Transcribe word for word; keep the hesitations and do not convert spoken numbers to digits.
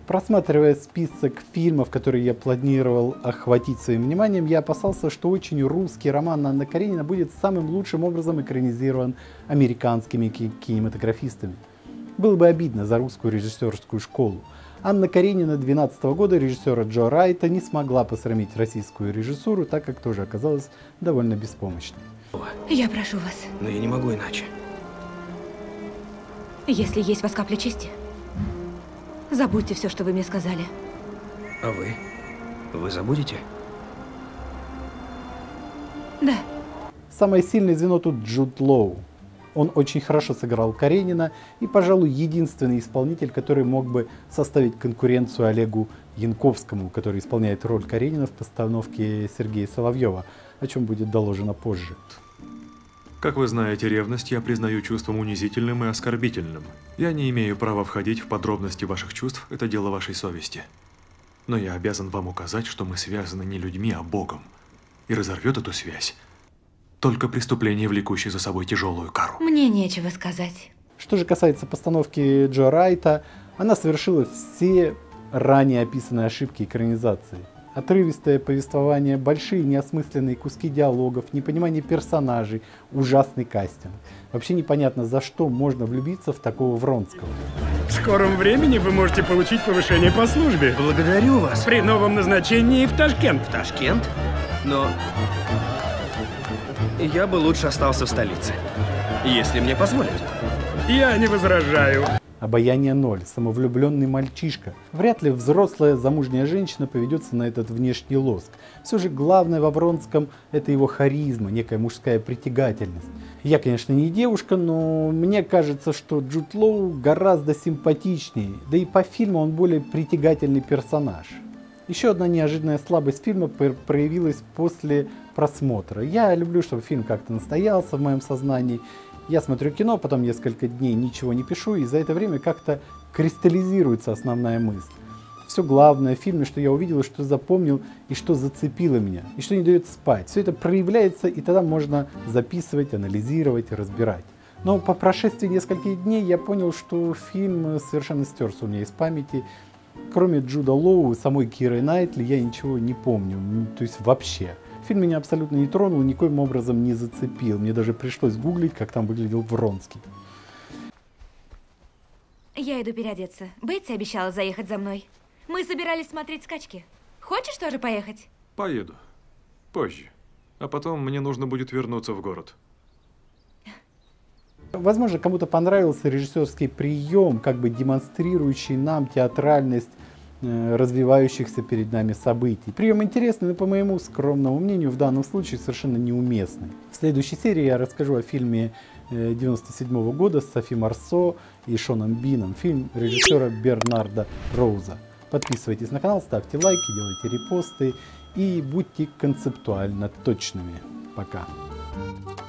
Просматривая список фильмов, которые я планировал охватить своим вниманием, я опасался, что очень русский роман Анна Каренина будет самым лучшим образом экранизирован американскими кинематографистами. Было бы обидно за русскую режиссерскую школу. Анна Каренина две тысячи двенадцатого года режиссера Джо Райта не смогла посрамить российскую режиссуру, так как тоже оказалась довольно беспомощной. Я прошу вас. Но я не могу иначе. Если есть у вас капля чести, забудьте все, что вы мне сказали. А вы? Вы забудете? Да. Самое сильное звено тут Джуд Лоу. Он очень хорошо сыграл Каренина и, пожалуй, единственный исполнитель, который мог бы составить конкуренцию Олегу Янковскому, который исполняет роль Каренина в постановке Сергея Соловьева, о чем будет доложено позже. Как вы знаете, ревность я признаю чувством унизительным и оскорбительным. Я не имею права входить в подробности ваших чувств, это дело вашей совести. Но я обязан вам указать, что мы связаны не людьми, а Богом. И разорвет эту связь только преступление, влекущее за собой тяжелую кару. Мне нечего сказать. Что же касается постановки Джо Райта, она совершила все ранее описанные ошибки экранизации. Отрывистое повествование, большие неосмысленные куски диалогов, непонимание персонажей, ужасный кастинг. Вообще непонятно, за что можно влюбиться в такого Вронского. В скором времени вы можете получить повышение по службе. Благодарю вас. При новом назначении в Ташкент. В Ташкент? Но я бы лучше остался в столице, если мне позволят. Я не возражаю. Обаяние ноль, самовлюбленный мальчишка. Вряд ли взрослая замужняя женщина поведется на этот внешний лоск. Все же главное во Вронском — это его харизма, некая мужская притягательность. Я, конечно, не девушка, но мне кажется, что Джуд Лоу гораздо симпатичнее, да и по фильму он более притягательный персонаж. Еще одна неожиданная слабость фильма проявилась после просмотра. Я люблю, чтобы фильм как-то настоялся в моем сознании. Я смотрю кино, потом несколько дней ничего не пишу, и за это время как-то кристаллизируется основная мысль. Все главное в фильме, что я увидел, что запомнил, и что зацепило меня, и что не дает спать. Все это проявляется, и тогда можно записывать, анализировать, разбирать. Но по прошествии нескольких дней я понял, что фильм совершенно стерся у меня из памяти. Кроме Джуда Лоу и самой Киры Найтли я ничего не помню, то есть вообще. Фильм меня абсолютно не тронул, никоим образом не зацепил. Мне даже пришлось гуглить, как там выглядел Вронский. Я иду переодеться. Бетти обещала заехать за мной. Мы собирались смотреть скачки. Хочешь тоже поехать? Поеду. Позже. А потом мне нужно будет вернуться в город. Возможно, кому-то понравился режиссерский прием, как бы демонстрирующий нам театральность э, развивающихся перед нами событий. Прием интересный, но по моему скромному мнению в данном случае совершенно неуместный. В следующей серии я расскажу о фильме э, девяносто седьмого года с Софи Марсо и Шоном Бином. Фильм режиссера Бернарда Роуза. Подписывайтесь на канал, ставьте лайки, делайте репосты и будьте концептуально точными. Пока.